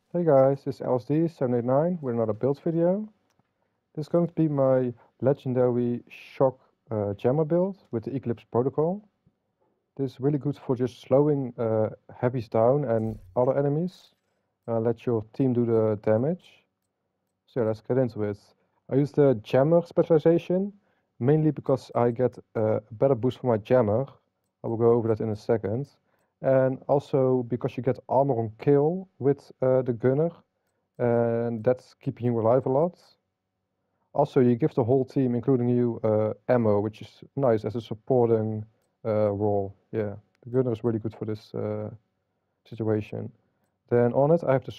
Hey guys, this is LSD789 with another build video. This is going to be my legendary shock jammer build with the Eclipse protocol. This is really good for just slowing heavies down and other enemies. Let your team do the damage. So let's get into it. I use the jammer specialization mainly because I get a better boost for my jammer. I will go over that in a second. And also because you get armor on kill with the gunner, and that's keeping you alive a lot. Also, you give the whole team, including you, ammo, which is nice as a supporting role. Yeah, the gunner is really good for this situation. Then on it, I have the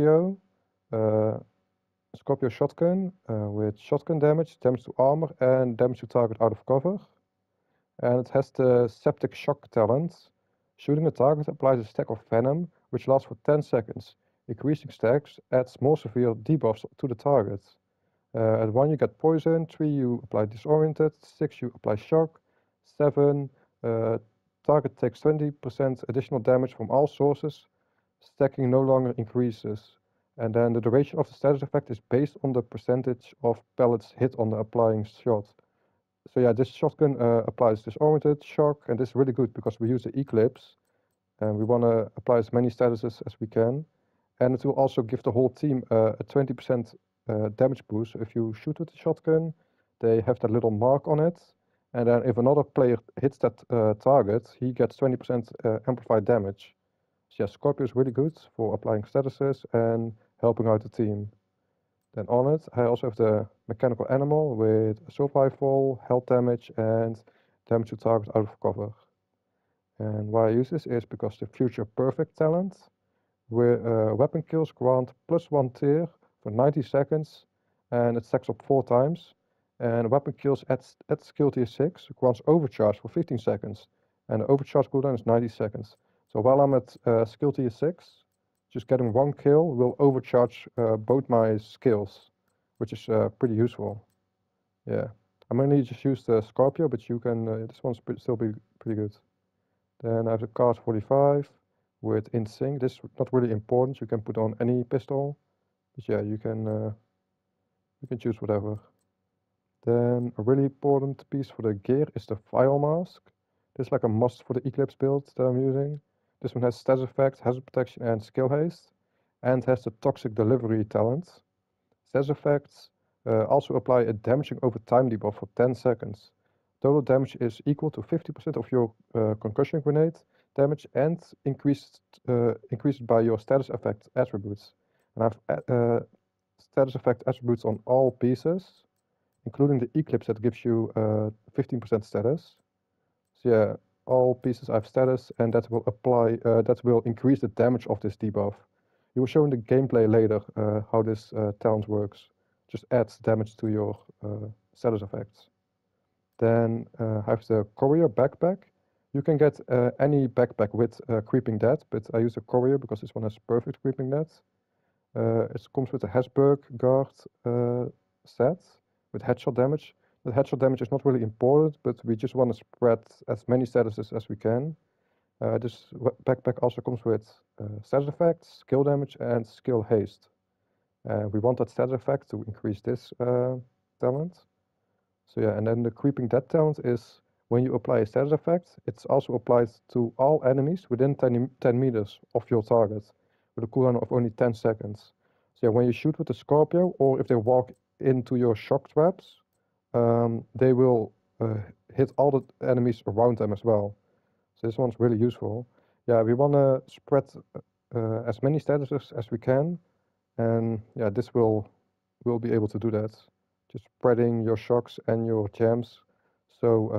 uh, Scorpio shotgun with shotgun damage, damage to armor, and damage to target out of cover. And it has the Septic Shock talent. Shooting a target applies a stack of venom, which lasts for 10 seconds. Increasing stacks adds more severe debuffs to the target. At 1 you get poison, 3 you apply disoriented, 6 you apply shock, 7 uh, target takes 20% additional damage from all sources, stacking no longer increases. And then the duration of the status effect is based on the percentage of pellets hit on the applying shot. So yeah, this shotgun applies disoriented, shock, and this is really good because we use the Eclipse and we want to apply as many statuses as we can. And it will also give the whole team a 20% damage boost. So if you shoot with the shotgun, they have that little mark on it. And then if another player hits that target, he gets 20% amplified damage. So yeah, Scorpio is really good for applying statuses and helping out the team. Then on it, I also have the mechanical animal with survival, health damage, and damage to target out of cover. And why I use this is because the Future Perfect talent, where weapon kills grant +1 tier for 90 seconds, and it stacks up 4 times. And weapon kills at skill tier 6 grants overcharge for 15 seconds, and the overcharge cooldown is 90 seconds. So while I'm at skill tier 6, just getting 1 kill will overcharge both my skills, which is pretty useful. Yeah, I mainly just use the Scorpio, but you can this one's still be pretty good. Then I have the Card 45 with in sync. This is not really important. You can put on any pistol, but yeah, you can choose whatever. Then a really important piece for the gear is the File Mask. This is like a must for the Eclipse build that I'm using. This one has status effect, hazard protection, and skill haste, and has the Toxic Delivery talent. Status effects also apply a damaging over time debuff for 10 seconds. Total damage is equal to 50% of your concussion grenade damage and increased by your status effect attributes. And I have status effect attributes on all pieces, including the Eclipse that gives you 15% status. So yeah, all pieces I have status, and that will apply. That will increase the damage of this debuff. You will show in the gameplay later how this talent works. Just adds damage to your status effects. Then I have the Courier backpack. You can get any backpack with Creeping Dead, but I use the Courier because this one has perfect Creeping Dead. It comes with a Hesburg guard set with headshot damage. The headshot damage is not really important, but we just want to spread as many statuses as we can. This backpack also comes with status effects, skill damage, and skill haste. We want that status effect to increase this talent. So yeah, and then the Creeping Dead talent is when you apply a status effect, it's also applied to all enemies within 10 meters of your target, with a cooldown of only 10 seconds. So yeah, when you shoot with the Scorpio, or if they walk into your shock traps, they will hit all the enemies around them as well. So this one's really useful. Yeah, we want to spread as many statuses as we can, and yeah, this will be able to do that. Just spreading your shocks and your jams, so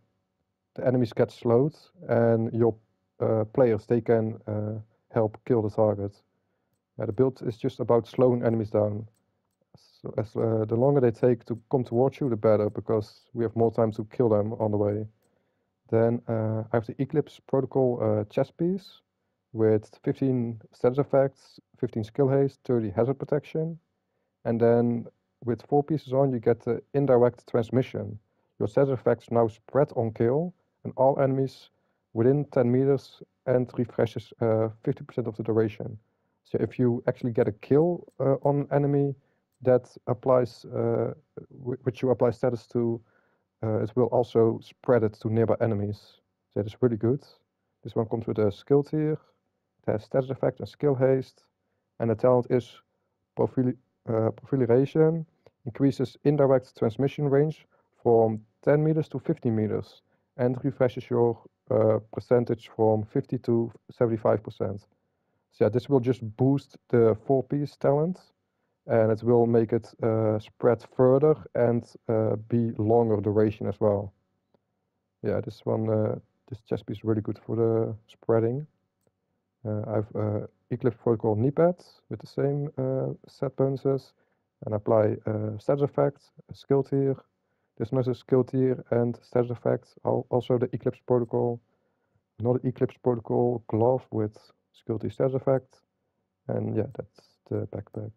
the enemies get slowed, and your players they can help kill the target. The build is just about slowing enemies down. So as the longer they take to come towards you, the better, because we have more time to kill them on the way. Then I have the Eclipse Protocol chest piece with 15 status effects, 15 skill haste, 30 hazard protection. And then with 4 pieces on, you get the indirect transmission. Your status effects now spread on kill, and all enemies within 10 meters and refreshes 50% of the duration. So if you actually get a kill on an enemy that applies, which you apply status to, it will also spread it to nearby enemies. So that is really good. This one comes with a skill tier. It has status effect and skill haste. And the talent is proliferation, increases indirect transmission range from 10 meters to 50 meters, and refreshes your percentage from 50 to 75%. So yeah, this will just boost the 4-piece talent, and it will make it spread further and be longer duration as well. Yeah, this one, this chest piece is really good for the spreading. I have Eclipse Protocol knee pads with the same set bonuses, and apply status effect, a skill tier. There's another skill tier and status effect. Also the Eclipse Protocol, another Eclipse Protocol glove with skill tier status effect, and yeah, that's the backpack.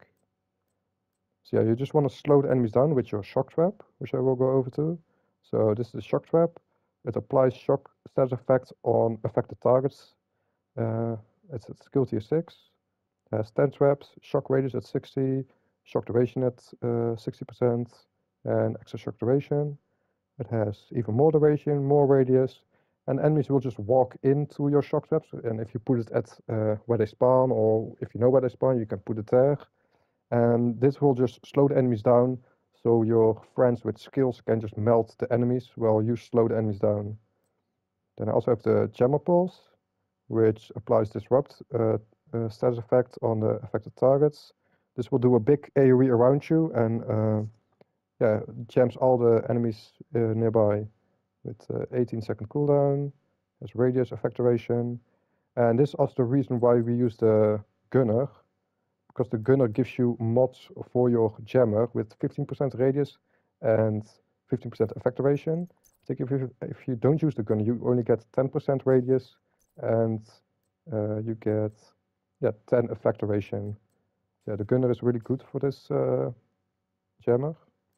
So yeah, you just want to slow the enemies down with your shock trap, which I will go over to. So this is the shock trap. It applies shock status effects on affected targets. It's at skill tier 6. It has 10 traps, shock radius at 60, shock duration at 60%, and extra shock duration. It has even more duration, more radius, and enemies will just walk into your shock traps. And if you put it at where they spawn, or if you know where they spawn, you can put it there. And this will just slow the enemies down, so your friends with skills can just melt the enemies while you slow the enemies down. Then I also have the Jammer Pulse, which applies Disrupt status effect on the affected targets. This will do a big AoE around you and yeah, jams all the enemies nearby with 18-second cooldown. Has radius effect duration, and this is also the reason why we use the Gunner, because the Gunner gives you mods for your jammer with 15% radius and 15% effect duration. I think if you don't use the Gunner, you only get 10% radius and you get 10 effect duration. Yeah, the Gunner is really good for this jammer.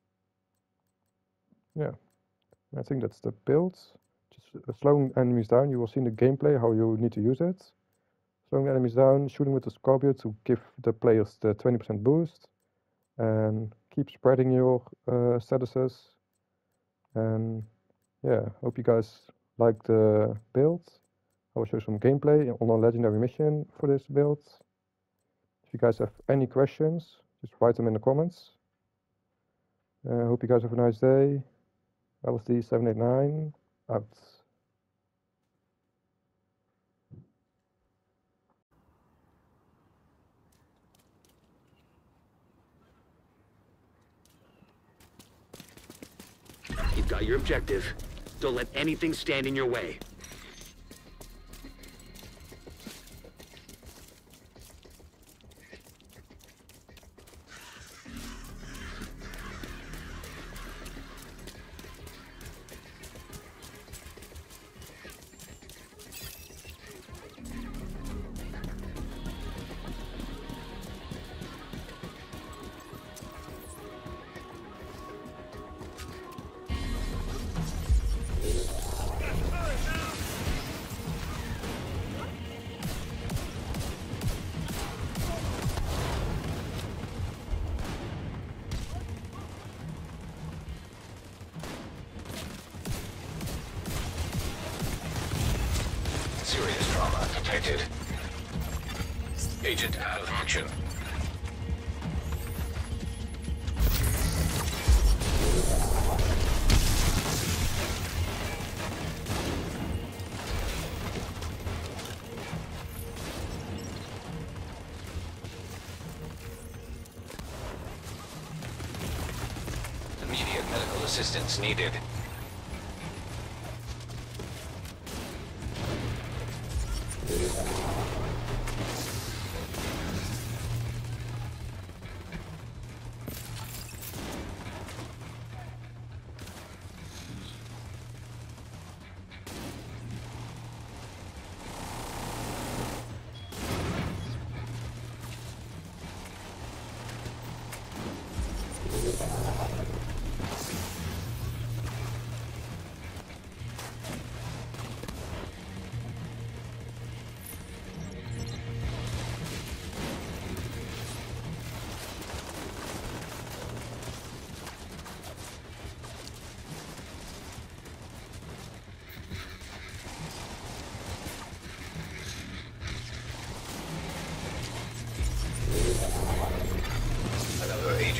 Yeah, I think that's the build. Just slowing enemies down. You will see in the gameplay how you need to use it. Slowing enemies down, shooting with the Scorpio to give the players the 20% boost, and keep spreading your statuses. And yeah, hope you guys like the build. I will show some gameplay on a legendary mission for this build. If you guys have any questions, just write them in the comments. Hope you guys have a nice day. LSD789 out. You've got your objective. Don't let anything stand in your way. Serious trauma detected. Agent out of action. Immediate medical assistance needed.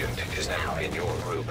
agent is now in your group.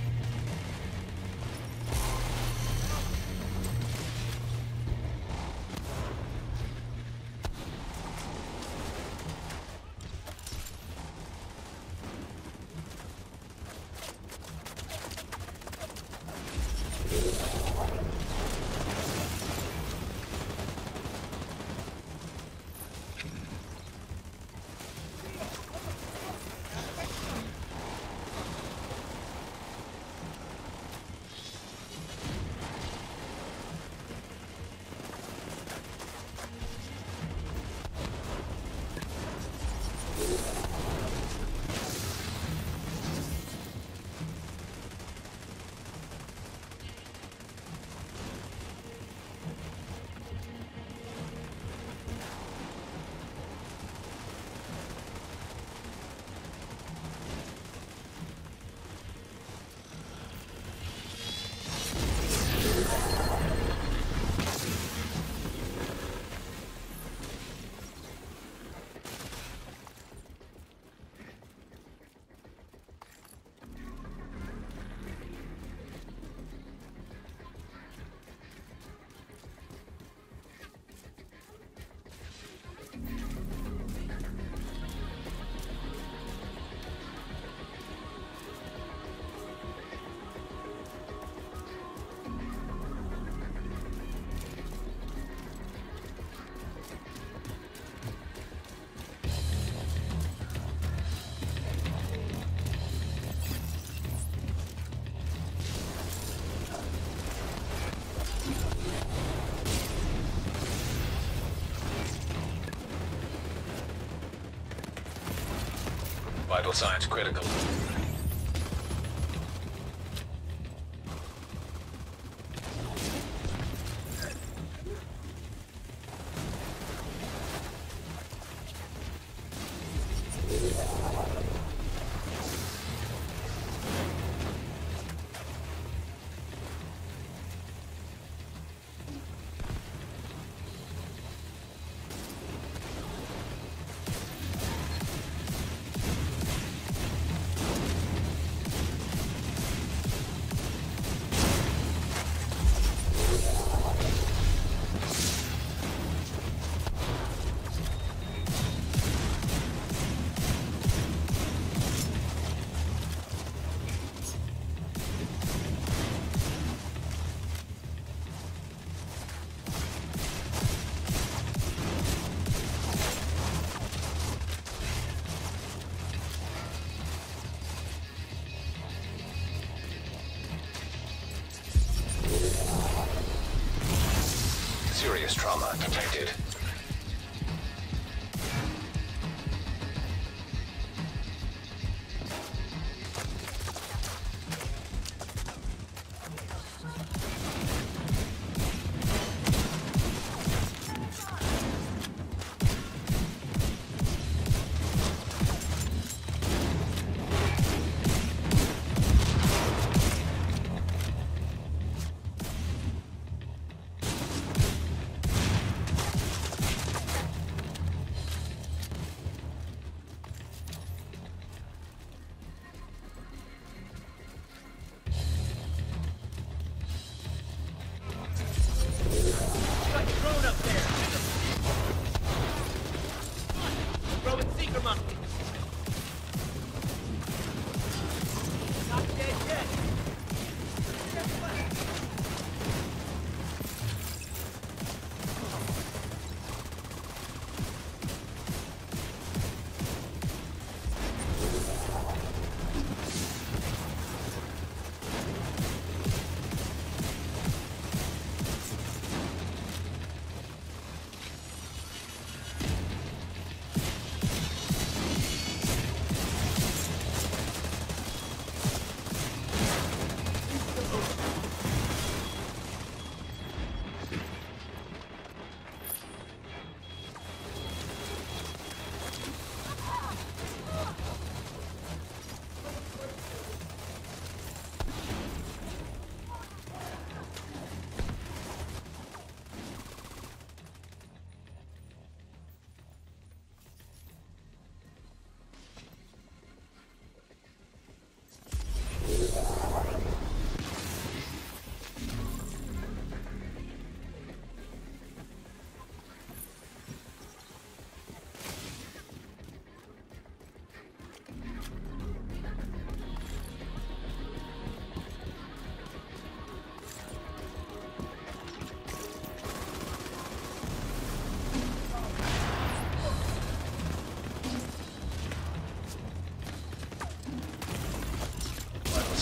Vital signs critical. Serious trauma detected.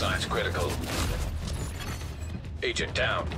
signs critical. Agent down.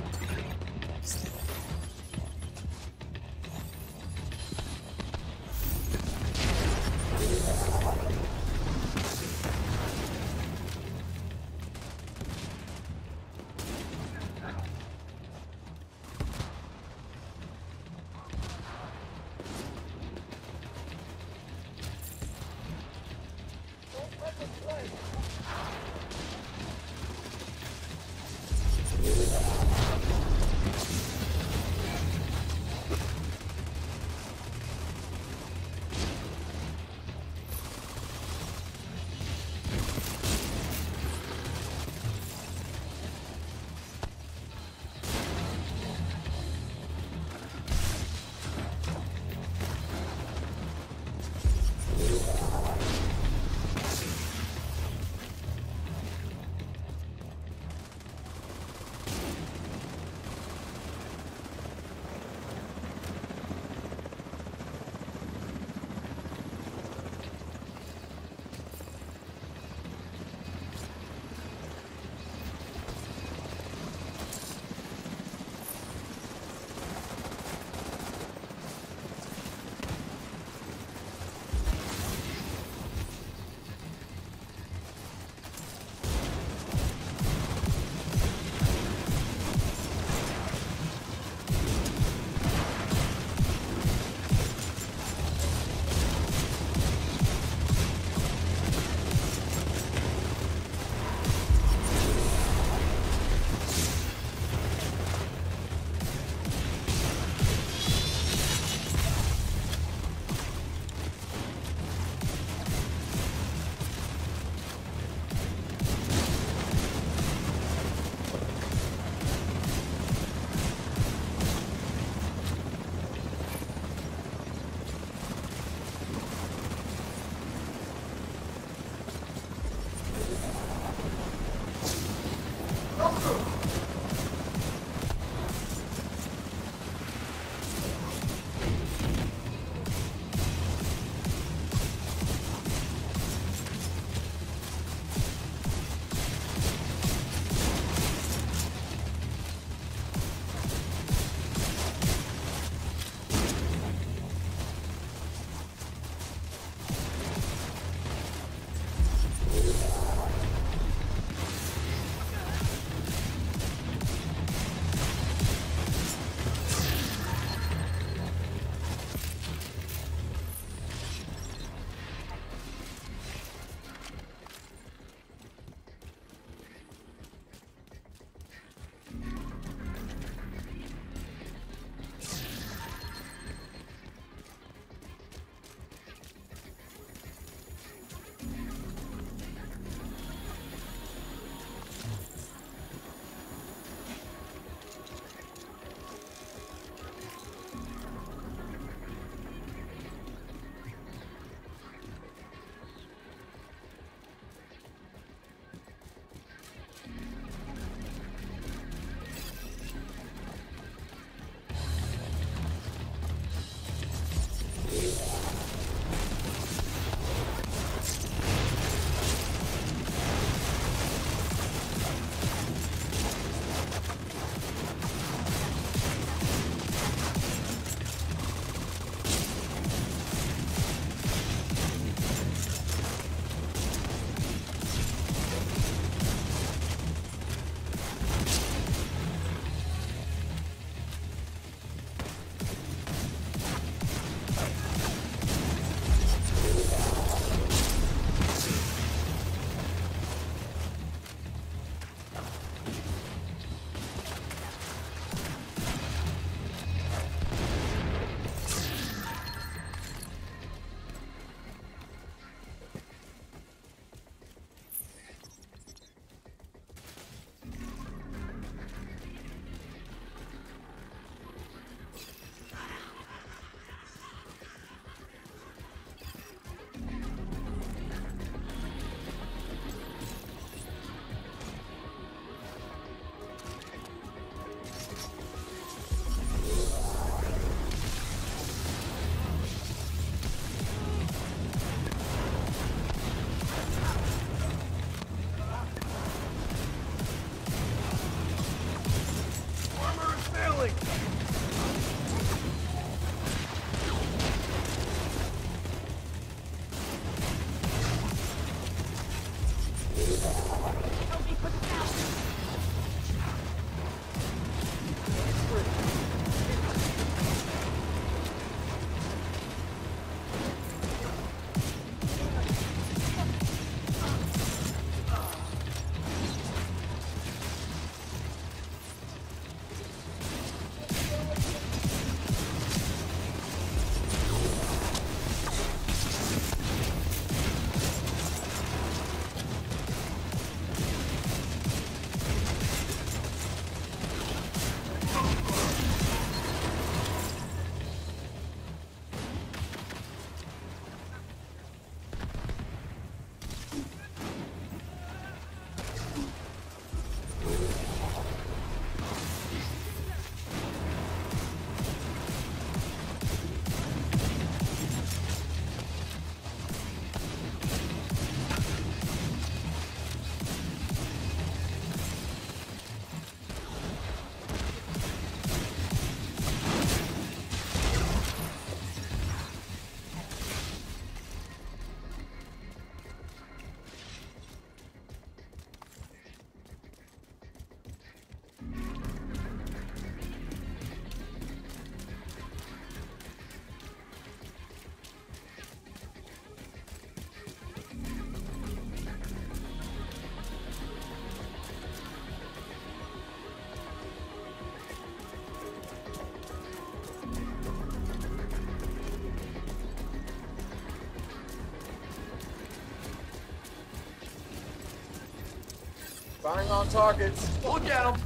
Firing on targets. Look at them.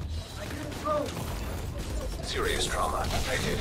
Serious trauma detected.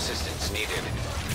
Assistance needed.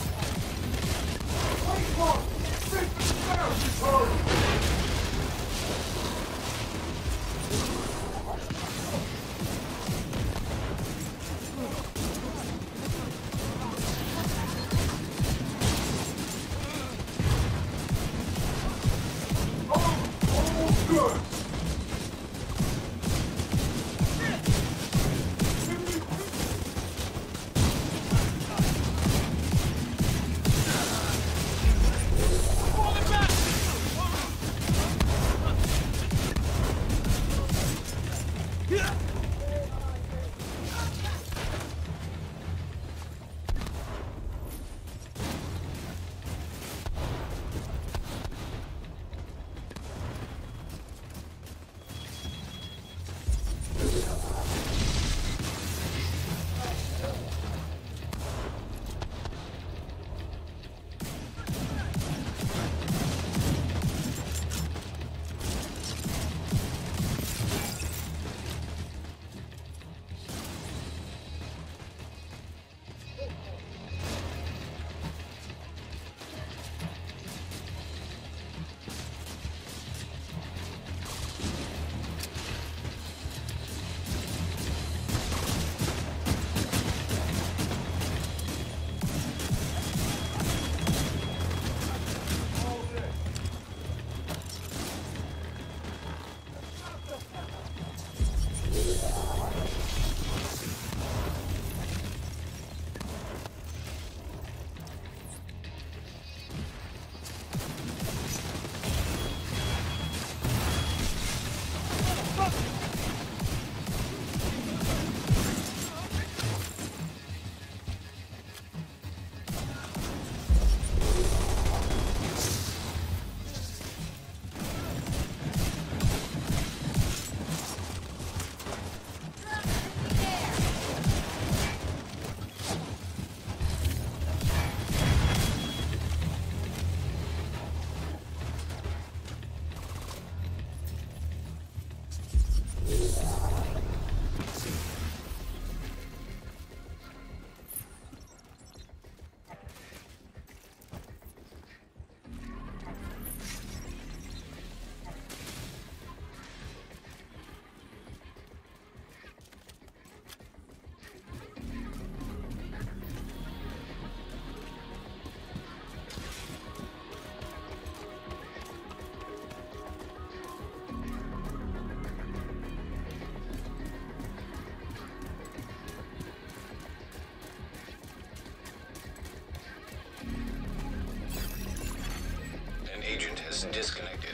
Agent has disconnected.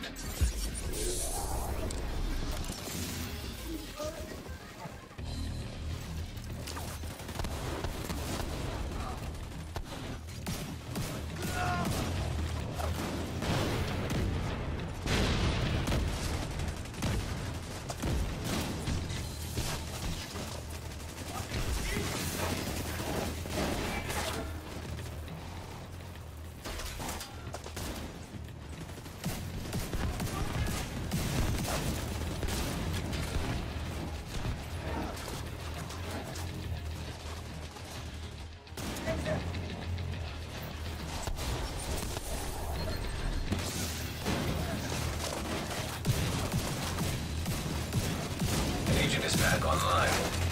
Agent is back online.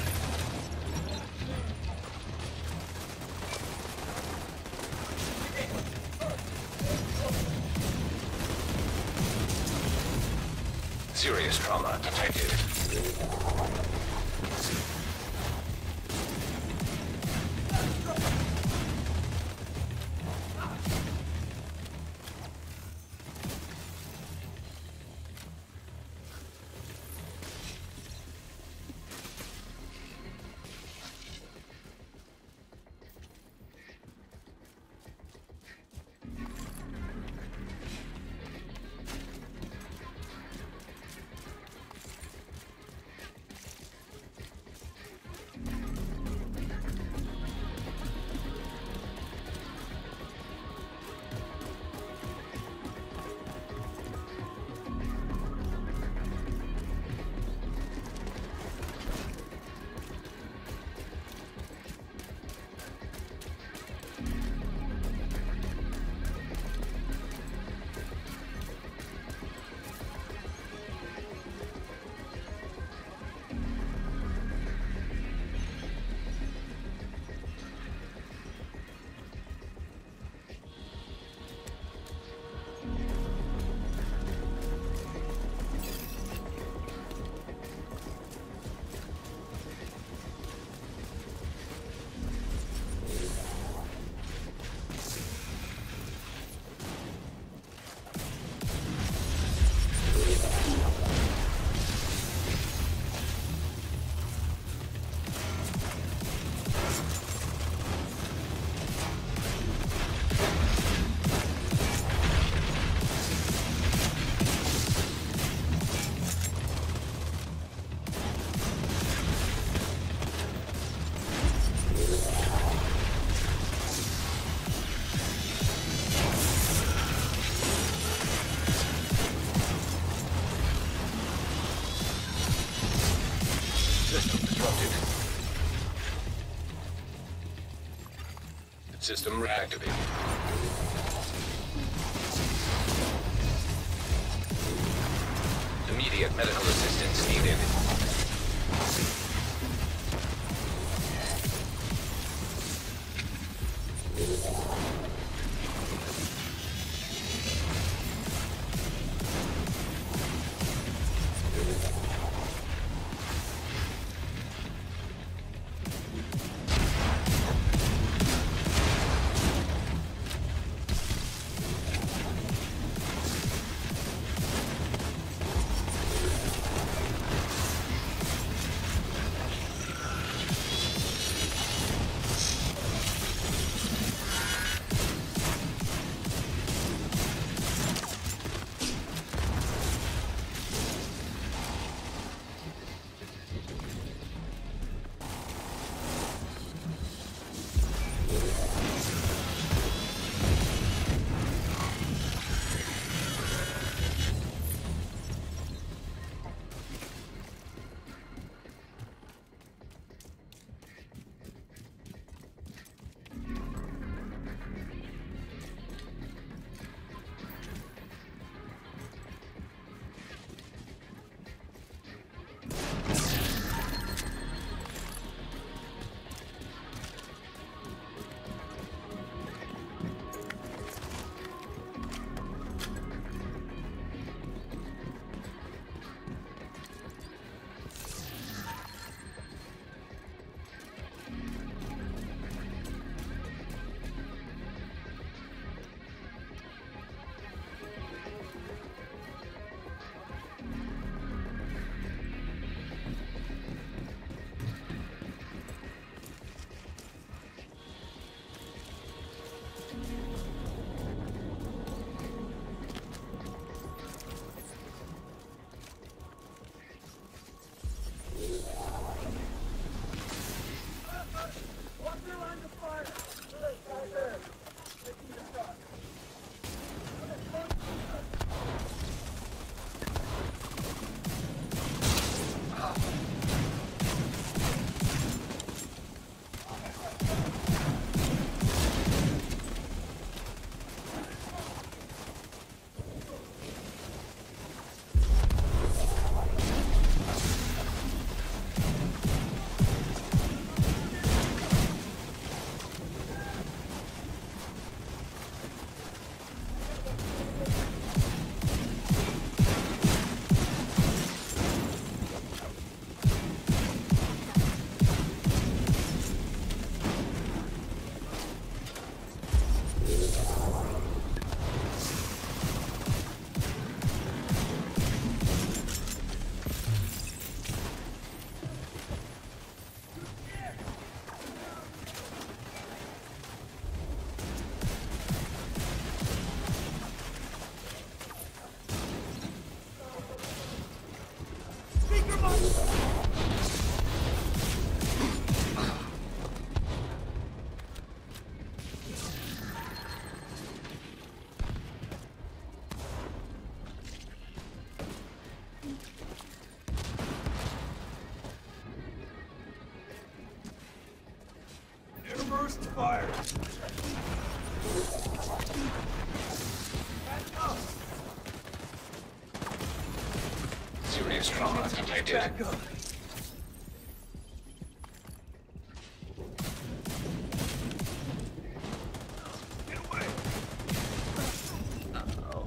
Serious trauma detected. System reactivated. Immediate medical assistance needed. First fire. Serious trauma detected. Back up. Get away. Uh-oh.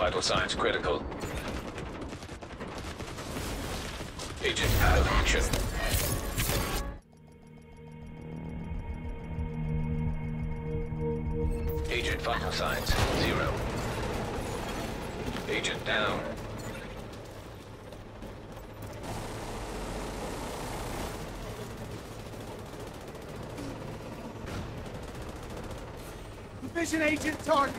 Vital signs critical. Agent out of action. Agent vital signs 0. Agent down. Division agent target.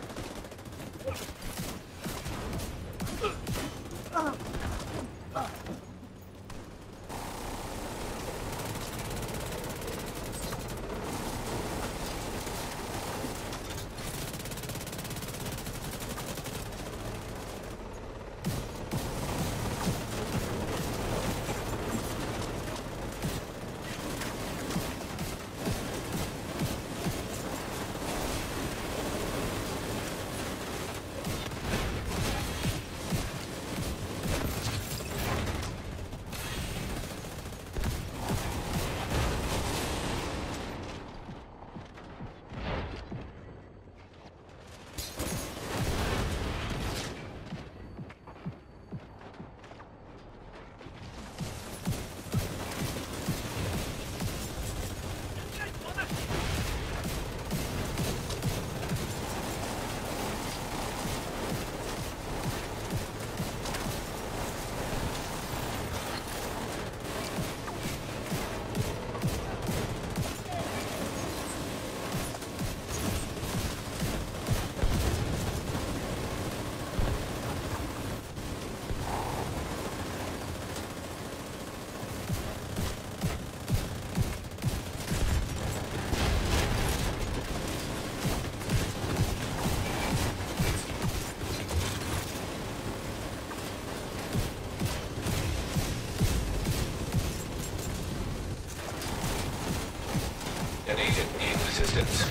An agent needs assistance.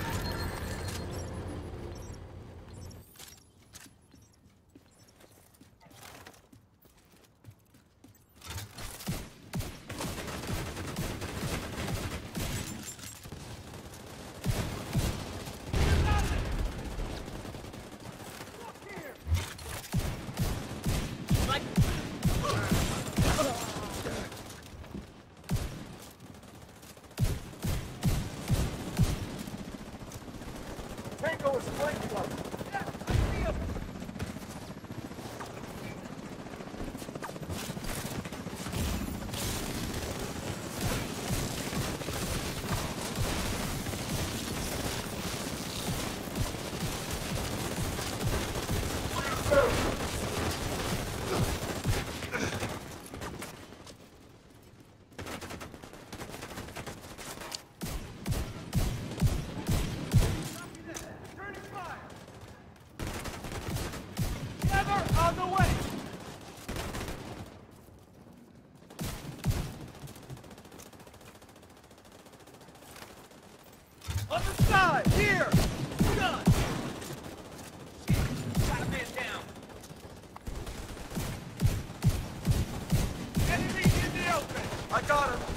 Tango is flanking us. On the way! On the side! Here! Gun! Got a man down! Enemy in the open! I got him!